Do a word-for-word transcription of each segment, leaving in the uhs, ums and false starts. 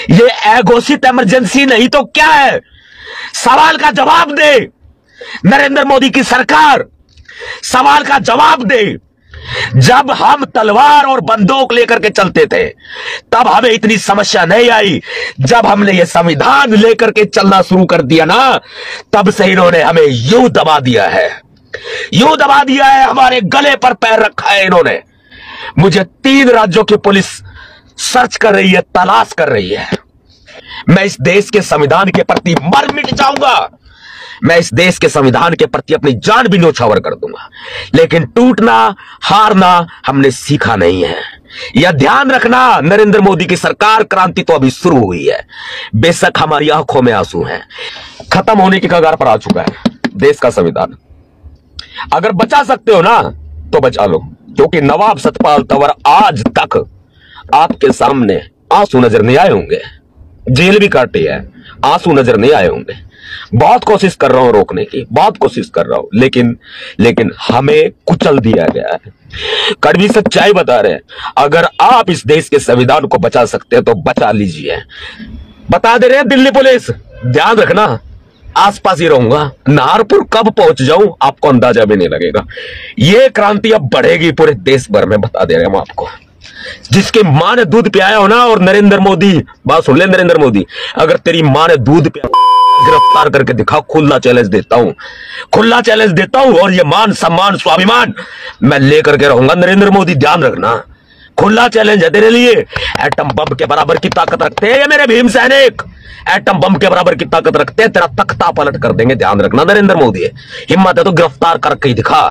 ये अघोषित इमरजेंसी नहीं तो क्या है? सवाल का जवाब दे नरेंद्र मोदी की सरकार, सवाल का जवाब दे। जब हम तलवार और बंदूक लेकर के चलते थे तब हमें इतनी समस्या नहीं आई। जब हमने ये संविधान लेकर के चलना शुरू कर दिया ना, तब से इन्होंने हमें यूं दबा दिया है, यूं दबा दिया है, हमारे गले पर पैर रखा है इन्होंने। मुझे तीन राज्यों की पुलिस सर्च कर रही है, तलाश कर रही है। मैं इस देश के संविधान के प्रति मर मिट जाऊंगा, मैं इस देश के संविधान के प्रति अपनी जान भी न्यौछावर कर दूंगा, लेकिन टूटना हारना हमने सीखा नहीं है। यह ध्यान रखना नरेंद्र मोदी की सरकार, क्रांति तो अभी शुरू हुई है। बेशक हमारी आंखों में आंसू हैं, खत्म होने की कगार पर आ चुका है देश का संविधान। अगर बचा सकते हो ना तो बचा लो, क्योंकि नवाब सतपाल तंवर आज तक आपके सामने आंसू नजर नहीं आए होंगे, जेल भी काटी है, आंसू नजर नहीं आए होंगे। बहुत कोशिश कर रहा हूं रोकने की, बहुत कोशिश कर रहा हूं, लेकिन लेकिन हमें कुचल दिया गया है। कड़वी सच्चाई बता रहे हैं, अगर आप इस देश के संविधान को बचा सकते हैं तो बचा लीजिए। बता दे रहे हैं दिल्ली पुलिस, ध्यान रखना, आसपास ही रहूंगा, नाहरपुर कब पहुंच जाऊं आपको अंदाजा भी नहीं लगेगा। यह क्रांति अब बढ़ेगी पूरे देश भर में, बता दे रहे हैं हम आपको। जिसकी मां ने दूध पियाया हो ना, और नरेंद्र मोदी, बात सुन ले नरेंद्र मोदी, अगर तेरी मां ने दूध पिया गिरफ्तार करके दिखा, खुला चैलेंज देता हूं, खुला चैलेंज देता हूं। और ये मान सम्मान स्वाभिमान मैं लेकर के रहूंगा नरेंद्र मोदी, ध्यान रखना, खुला चैलेंज है तेरे लिए। एटम बम के बराबर की ताकत रखते हैं ये मेरे भीम सैनिक, एटम बम के बराबर की ताकत रखते हैं, तेरा तख्ता पलट कर देंगे, ध्यान रखना नरेंद्र मोदी। हिम्मत है तो गिरफ्तार करके ही दिखा।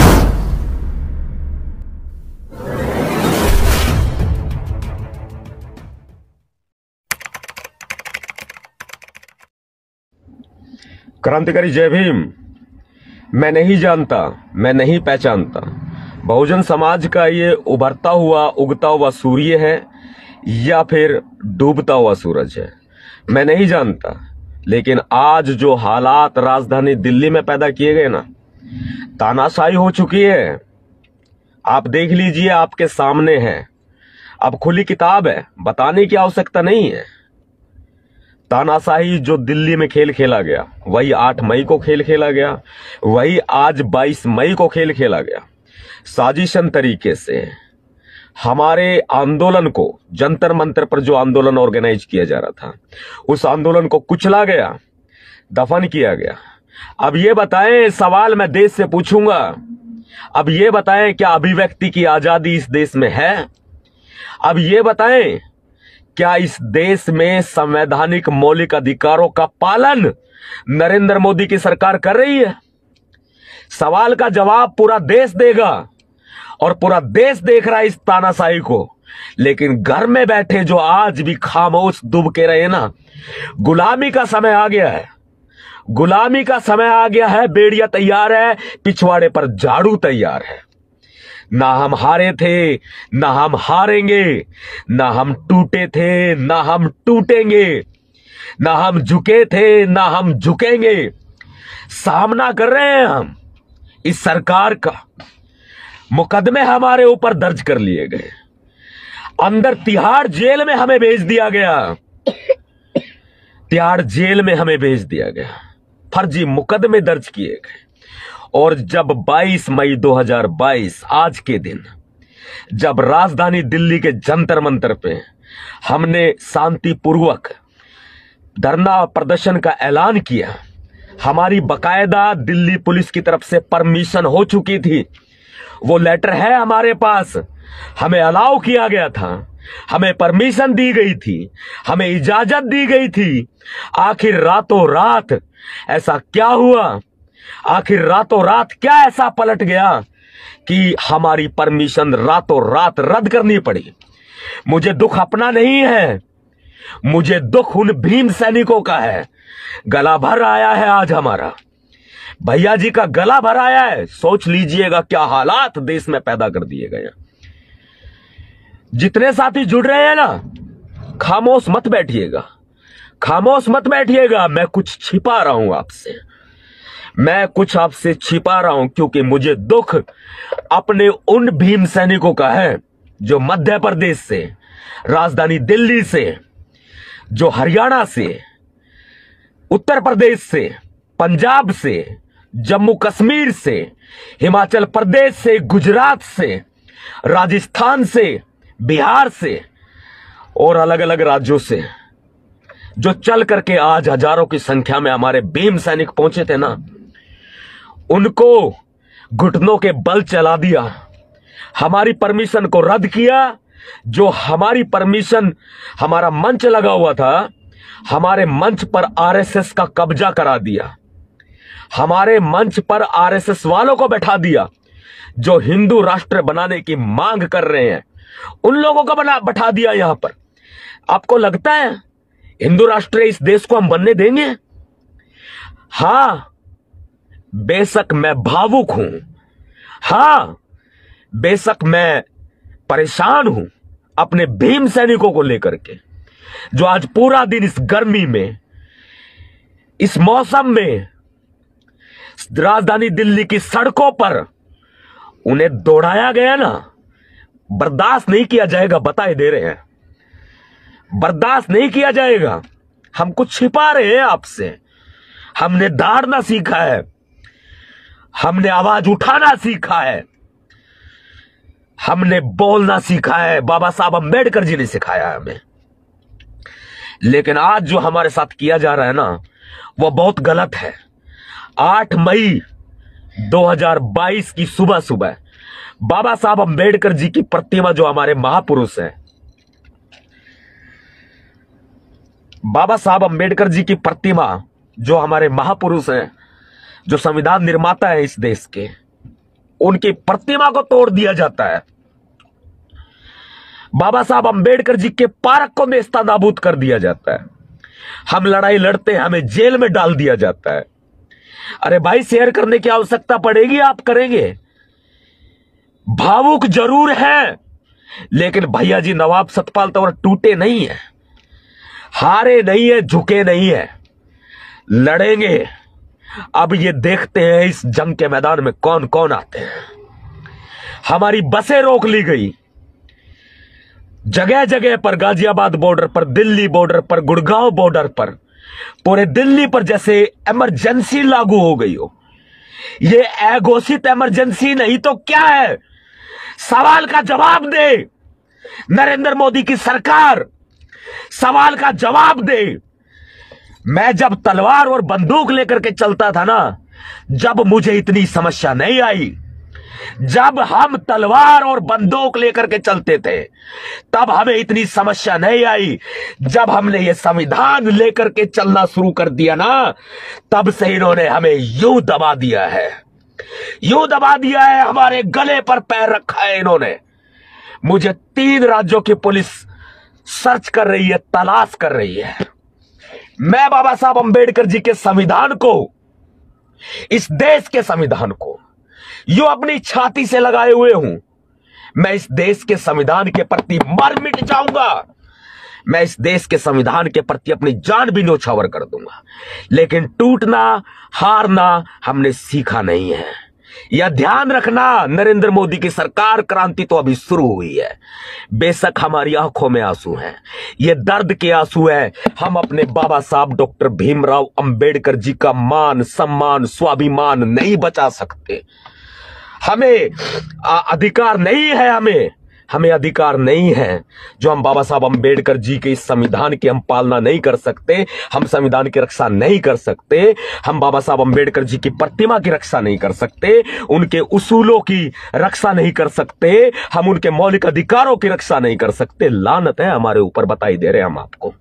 क्रांतिकारी जय भीम। मैं नहीं जानता, मैं नहीं पहचानता बहुजन समाज का ये उभरता हुआ उगता हुआ सूर्य है या फिर डूबता हुआ सूरज है, मैं नहीं जानता। लेकिन आज जो हालात राजधानी दिल्ली में पैदा किए गए ना, तानाशाही हो चुकी है। आप देख लीजिए, आपके सामने है, अब खुली किताब है, बताने की आवश्यकता नहीं है। तानाशाही जो दिल्ली में खेल खेला गया, वही आठ मई को खेल खेला गया, वही आज बाईस मई को खेल खेला गया। साजिशन तरीके से हमारे आंदोलन को, जंतर मंतर पर जो आंदोलन ऑर्गेनाइज किया जा रहा था, उस आंदोलन को कुचला गया, दफन किया गया। अब ये बताएं, सवाल मैं देश से पूछूंगा, अब ये बताएं क्या अभिव्यक्ति की आजादी इस देश में है? अब ये बताएं क्या इस देश में संवैधानिक मौलिक अधिकारों का पालन नरेंद्र मोदी की सरकार कर रही है? सवाल का जवाब पूरा देश देगा, और पूरा देश देख रहा है इस तानाशाही को। लेकिन घर में बैठे जो आज भी खामोश डूब के रहे ना, गुलामी का समय आ गया है, गुलामी का समय आ गया है। बेड़िया तैयार है, पिछवाड़े पर झाड़ू तैयार है। ना हम हारे थे, ना हम हारेंगे, ना हम टूटे थे, ना हम टूटेंगे, ना हम झुके थे, ना हम झुकेंगे। सामना कर रहे हैं हम इस सरकार का। मुकदमे हमारे ऊपर दर्ज कर लिए गए, अंदर तिहाड़ जेल में हमें भेज दिया गया, तिहाड़ जेल में हमें भेज दिया गया, फर्जी मुकदमे दर्ज किए गए। और जब बाईस मई दो हज़ार बाईस, आज के दिन, जब राजधानी दिल्ली के जंतर मंतर पे हमने शांतिपूर्वक धरना प्रदर्शन का ऐलान किया, हमारी बकायदा दिल्ली पुलिस की तरफ से परमिशन हो चुकी थी, वो लेटर है हमारे पास, हमें अलाउ किया गया था, हमें परमिशन दी गई थी, हमें इजाजत दी गई थी। आखिर रातों रात ऐसा क्या हुआ, आखिर रातों रात क्या ऐसा पलट गया कि हमारी परमिशन रातों रात रद्द करनी पड़ी? मुझे दुख अपना नहीं है, मुझे दुख उन भीम सैनिकों का है। गला भर आया है आज हमारा, भैया जी का गला भर आया है। सोच लीजिएगा क्या हालात देश में पैदा कर दिए गए। जितने साथी जुड़ रहे हैं ना, खामोश मत बैठिएगा, खामोश मत बैठिएगा। मैं कुछ छिपा रहा हूं आपसे, मैं कुछ आपसे छिपा रहा हूं, क्योंकि मुझे दुख अपने उन भीम सैनिकों का है जो मध्य प्रदेश से, राजधानी दिल्ली से, जो हरियाणा से, उत्तर प्रदेश से, पंजाब से, जम्मू कश्मीर से, हिमाचल प्रदेश से, गुजरात से, राजस्थान से, बिहार से और अलग अलग राज्यों से जो चल करके आज हजारों की संख्या में हमारे भीम सैनिक पहुंचे थे ना, उनको घुटनों के बल चला दिया, हमारी परमिशन को रद्द किया। जो हमारी परमिशन, हमारा मंच लगा हुआ था, हमारे मंच पर आरएसएस का कब्जा करा दिया, हमारे मंच पर आरएसएस वालों को बैठा दिया जो हिंदू राष्ट्र बनाने की मांग कर रहे हैं, उन लोगों को बना बैठा दिया यहां पर। आपको लगता है हिंदू राष्ट्र इस देश को हम बनने देंगे? हां, बेशक मैं भावुक हूं, हां बेशक मैं परेशान हूं अपने भीम सैनिकों को लेकर के, जो आज पूरा दिन इस गर्मी में, इस मौसम में राजधानी दिल्ली की सड़कों पर उन्हें दौड़ाया गया ना, बर्दाश्त नहीं किया जाएगा। बताए दे रहे हैं, बर्दाश्त नहीं किया जाएगा। हम कुछ छिपा रहे हैं आपसे। हमने दौड़ना सीखा है, हमने आवाज उठाना सीखा है, हमने बोलना सीखा है। बाबा साहब अंबेडकर जी ने सिखाया है हमें। लेकिन आज जो हमारे साथ किया जा रहा है ना, वह बहुत गलत है। आठ मई दो हज़ार बाईस की सुबह सुबह बाबा साहब अंबेडकर जी की प्रतिमा, जो हमारे महापुरुष हैं, बाबा साहब अंबेडकर जी की प्रतिमा जो हमारे महापुरुष हैं, जो संविधान निर्माता है इस देश के, उनकी प्रतिमा को तोड़ दिया जाता है। बाबा साहब अंबेडकर जी के पार्क को नेस्ता नाबूद कर दिया जाता है। हम लड़ाई लड़ते हैं, हमें जेल में डाल दिया जाता है। अरे भाई, शेयर करने की आवश्यकता पड़ेगी, आप करेंगे। भावुक जरूर है, लेकिन भैया जी नवाब सतपाल तंवर टूटे नहीं है, हारे नहीं है, झुके नहीं है, लड़ेंगे। अब ये देखते हैं इस जंग के मैदान में कौन कौन आते हैं। हमारी बसें रोक ली गई जगह जगह पर, गाजियाबाद बॉर्डर पर, दिल्ली बॉर्डर पर, गुड़गांव बॉर्डर पर, पूरे दिल्ली पर जैसे इमरजेंसी लागू हो गई हो। ये अघोषित इमरजेंसी नहीं तो क्या है? सवाल का जवाब दे नरेंद्र मोदी की सरकार, सवाल का जवाब दे। मैं जब तलवार और बंदूक लेकर के चलता था ना, जब मुझे इतनी समस्या नहीं आई। जब हम तलवार और बंदूक लेकर के चलते थे, तब हमें इतनी समस्या नहीं आई। जब हमने ये संविधान लेकर के चलना शुरू कर दिया ना, तब से इन्होंने हमें यूं दबा दिया है, यूं दबा दिया है, हमारे गले पर पैर रखा है इन्होंने। मुझे तीन राज्यों की पुलिस सर्च कर रही है, तलाश कर रही है। मैं बाबा साहब अंबेडकर जी के संविधान को, इस देश के संविधान को यूं अपनी छाती से लगाए हुए हूं। मैं इस देश के संविधान के प्रति मर मिट जाऊंगा, मैं इस देश के संविधान के प्रति अपनी जान भी न्योछावर कर दूंगा। लेकिन टूटना, हारना हमने सीखा नहीं है। यह ध्यान रखना, नरेंद्र मोदी की सरकार, क्रांति तो अभी शुरू हुई है। बेशक हमारी आंखों में आंसू हैं, ये दर्द के आंसू हैं। हम अपने बाबा साहब डॉक्टर भीमराव अंबेडकर जी का मान, सम्मान, स्वाभिमान नहीं बचा सकते। हमें अधिकार नहीं है, हमें हमें अधिकार नहीं है जो हम बाबा साहब अंबेडकर जी के इस संविधान की हम पालना नहीं कर सकते, हम संविधान की रक्षा नहीं कर सकते, हम बाबा साहब अंबेडकर जी की प्रतिमा की रक्षा नहीं कर सकते, उनके उसूलों की रक्षा नहीं कर सकते, हम उनके मौलिक अधिकारों की रक्षा नहीं कर सकते। लानत है हमारे ऊपर, बताई दे रहे हैं हम आपको।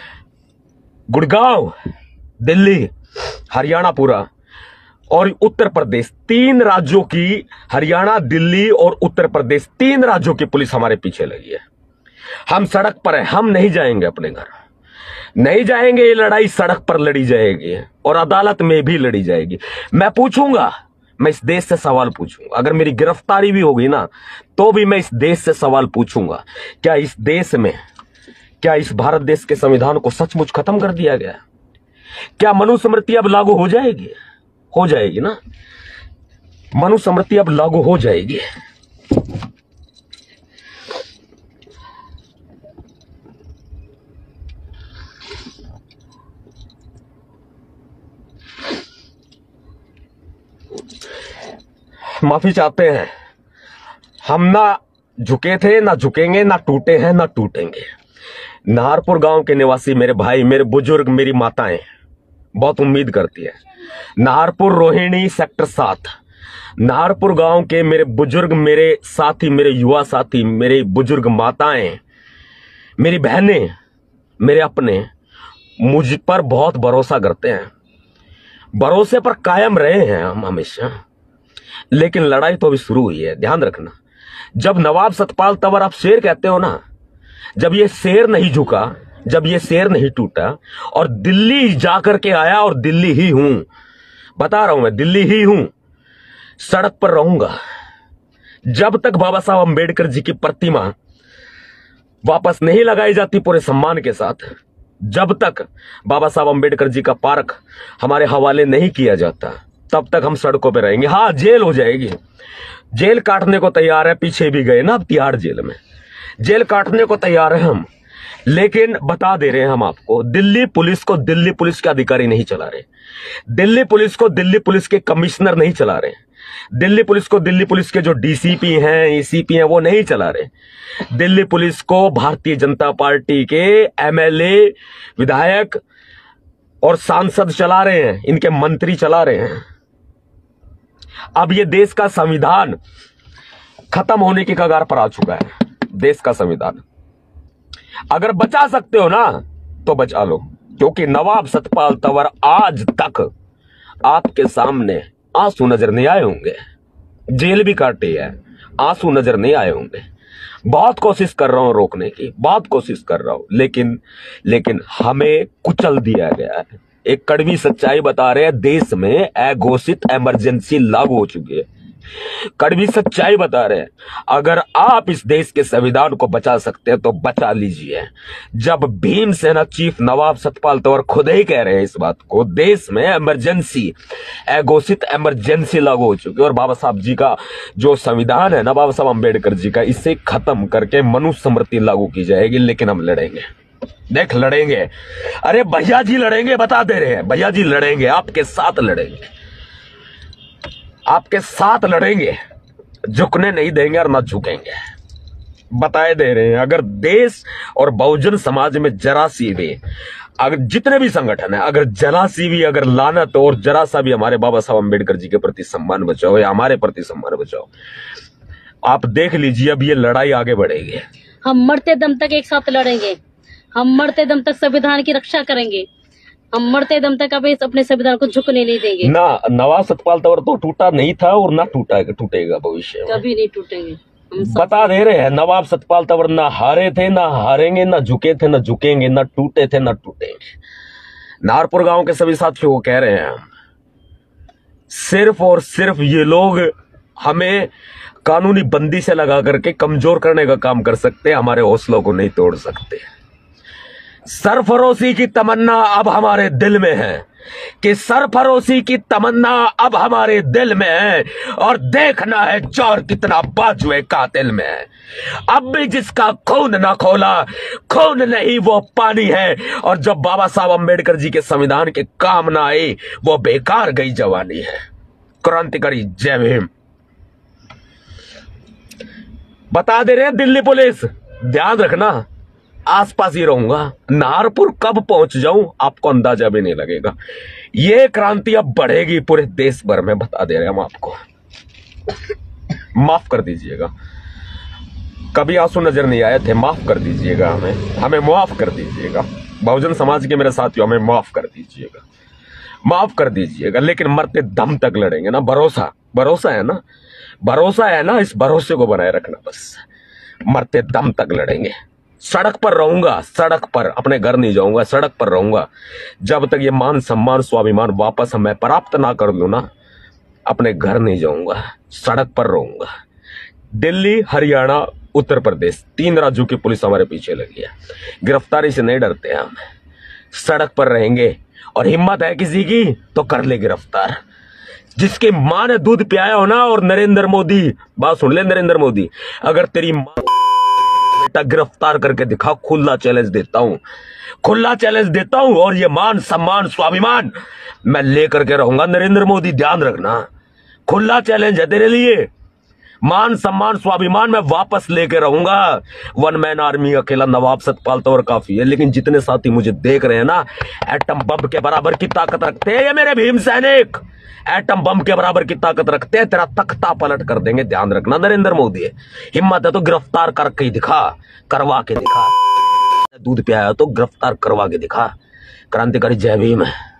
गुड़गांव, दिल्ली, हरियाणा पूरा और उत्तर प्रदेश, तीन राज्यों की, हरियाणा, दिल्ली और उत्तर प्रदेश, तीन राज्यों की पुलिस हमारे पीछे लगी है। हम सड़क पर हैं, हम नहीं जाएंगे अपने घर, नहीं जाएंगे। ये लड़ाई सड़क पर लड़ी जाएगी और अदालत में भी लड़ी जाएगी। मैं पूछूंगा, मैं इस देश से सवाल पूछूंगा। अगर मेरी गिरफ्तारी भी होगी ना, तो भी मैं इस देश से सवाल पूछूंगा, क्या इस देश में, क्या इस भारत देश के संविधान को सचमुच खत्म कर दिया गया? क्या मनुस्मृति अब लागू हो जाएगी? हो जाएगी ना, मनुस्मृति अब लागू हो जाएगी। माफी चाहते हैं। हम ना झुके थे, ना झुकेंगे, ना टूटे हैं, ना टूटेंगे। नाहरपुर गांव के निवासी मेरे भाई, मेरे बुजुर्ग, मेरी माताएं बहुत उम्मीद करती है। नाहरपुर रोहिणी सेक्टर सात, नाहरपुर गांव के मेरे बुजुर्ग, मेरे साथी, मेरे युवा साथी, मेरे बुजुर्ग माताएं, मेरी बहनें, मेरे अपने मुझ पर बहुत भरोसा करते हैं। भरोसे पर कायम रहे हैं हम हमेशा। लेकिन लड़ाई तो अभी शुरू हुई है, ध्यान रखना। जब नवाब सतपाल तंवर आप शेर कहते हो ना, जब ये शेर नहीं झुका, जब ये शेर नहीं टूटा और दिल्ली जाकर के आया, और दिल्ली ही हूं, बता रहा हूं मैं, दिल्ली ही हूं, सड़क पर रहूंगा जब तक बाबा साहब अंबेडकर जी की प्रतिमा वापस नहीं लगाई जाती पूरे सम्मान के साथ, जब तक बाबा साहब अंबेडकर जी का पार्क हमारे हवाले नहीं किया जाता, तब तक हम सड़कों पे रहेंगे। हाँ, जेल हो जाएगी, जेल काटने को तैयार है, पीछे भी गए ना अब तिहाड़ जेल में, जेल काटने को तैयार है हम। लेकिन बता दे रहे हैं हम आपको, दिल्ली पुलिस को दिल्ली पुलिस के अधिकारी नहीं चला रहे, दिल्ली पुलिस को दिल्ली पुलिस के कमिश्नर नहीं चला रहे, दिल्ली पुलिस को दिल्ली पुलिस के जो डीसीपी हैं, एसीपी हैं, वो नहीं चला रहे। दिल्ली पुलिस को भारतीय जनता पार्टी के एमएलए, विधायक और सांसद चला रहे हैं, इनके मंत्री चला रहे हैं। अब ये देश का संविधान खत्म होने की कगार पर आ चुका है। देश का संविधान अगर बचा सकते हो ना तो बचा लो, क्योंकि नवाब सतपाल तंवर आज तक आपके सामने आंसू नजर नहीं आए होंगे, जेल भी काटी है, आंसू नजर नहीं आए होंगे। बहुत कोशिश कर रहा हूं रोकने की, बहुत कोशिश कर रहा हूं, लेकिन लेकिन हमें कुचल दिया गया है। एक कड़वी सच्चाई बता रहे हैं, देश में अघोषित इमरजेंसी लागू हो चुकी है। कड़वी सच्चाई बता रहे हैं, अगर आप इस देश के संविधान को बचा सकते हैं तो बचा लीजिए। जब भीमसेना चीफ नवाब सतपाल तंवर खुद ही कह रहे हैं इस बात को, देश में इमरजेंसी, अघोषित इमरजेंसी लागू हो चुकी है, और बाबा साहब जी का जो संविधान है ना, बाबा साहब अंबेडकर जी का, इसे खत्म करके मनुस्मृति लागू की जाएगी। लेकिन हम लड़ेंगे, देख लड़ेंगे। अरे भैया जी लड़ेंगे, बता दे रहे हैं, भैया जी लड़ेंगे, आपके साथ लड़ेंगे, आपके साथ लड़ेंगे, झुकने नहीं देंगे और ना झुकेंगे, बताए दे रहे हैं। अगर देश और बहुजन समाज में जरा सी भी, अगर जितने भी संगठन है, अगर जरा सी भी अगर लानत और जरा सा भी हमारे बाबा साहब अंबेडकर जी के प्रति सम्मान बचाओ या हमारे प्रति सम्मान बचाओ, आप देख लीजिए अब ये लड़ाई आगे बढ़ेगी। हम मरते दम तक एक साथ लड़ेंगे, हम मरते दम तक संविधान की रक्षा करेंगे, हम मरते दम तक अभी अपने संविधान को झुकने नहीं देंगे। ना नवाब सतपाल तंवर तो टूटा नहीं था और ना टूटा टूटेगा भविष्य में, कभी नहीं टूटेंगे। बता दे रहे हैं, नवाब सतपाल तंवर ना हारे थे, ना हारेंगे, ना झुके थे, ना झुकेंगे, ना टूटे थे, ना टूटेंगे। नाहरपुर गांव के सभी साथियों को कह रहे हैं, सिर्फ और सिर्फ ये लोग हमें कानूनी बंदी से लगा करके कमजोर करने का काम कर सकते हैं, हमारे हौसलों को नहीं तोड़ सकते। सरफरोशी की तमन्ना अब हमारे दिल में है, कि सरफरोशी की तमन्ना अब हमारे दिल में है, और देखना है चोर कितना बाजुए कातिल में है। अब भी जिसका खून ना खोला, खून नहीं वो पानी है, और जब बाबा साहब अंबेडकर जी के संविधान के काम ना आई वो बेकार गई जवानी है। क्रांतिकारी जय भीम। बता दे रहे हैं दिल्ली पुलिस, ध्यान रखना, आसपास ही रहूंगा, नाहरपुर कब पहुंच जाऊं आपको अंदाजा भी नहीं लगेगा। ये क्रांति अब बढ़ेगी पूरे देश भर में, बता दे रहे हैं हम आपको। माफ कर दीजिएगा, कभी आंसू नजर नहीं आए थे, माफ कर दीजिएगा, हमें हमें माफ कर दीजिएगा। बहुजन समाज के मेरे साथियों, हमें माफ कर दीजिएगा, माफ कर दीजिएगा। लेकिन मरते दम तक लड़ेंगे ना, भरोसा भरोसा है ना, भरोसा है ना, इस भरोसे को बनाए रखना बस। मरते दम तक लड़ेंगे, सड़क पर रहूंगा, सड़क पर, अपने घर नहीं जाऊंगा, सड़क पर रहूंगा जब तक ये मान सम्मान स्वाभिमान वापस मैं प्राप्त ना कर लूं ना, अपने घर नहीं जाऊंगा, सड़क पर रहूंगा। दिल्ली, हरियाणा, उत्तर प्रदेश, तीन राज्यों की पुलिस हमारे पीछे लगी है, गिरफ्तारी से नहीं डरते हम, सड़क पर रहेंगे। और हिम्मत है किसी की तो कर ले गिरफ्तार। जिसकी मां ने दूध पियाया हो ना, और नरेंद्र मोदी, बात सुन ले नरेंद्र मोदी, अगर तेरी मां बेटा गिरफ्तार करके दिखा, खुला चैलेंज देता हूं, खुला चैलेंज देता हूं, और ये मान सम्मान स्वाभिमान मैं लेकर के रहूंगा। नरेंद्र मोदी ध्यान रखना, खुला चैलेंज है तेरे लिए। मान सम्मान स्वाभिमान मैं वापस लेके रहूंगा। वन मैन आर्मी अकेला नवाब सतपाल तो और काफी है, लेकिन जितने साथी मुझे देख रहे हैं ना, एटम बम के बराबर की ताकत रखते हैं ये मेरे भीम सैनिक, एटम बम के बराबर की ताकत रखते हैं। तेरा तख्ता पलट कर देंगे, ध्यान रखना नरेंद्र मोदी। हिम्मत है तो गिरफ्तार करके ही दिखा, करवा के दिखा। दूध पियाया तो गिरफ्तार करवा के दिखा। क्रांतिकारी जय भीम।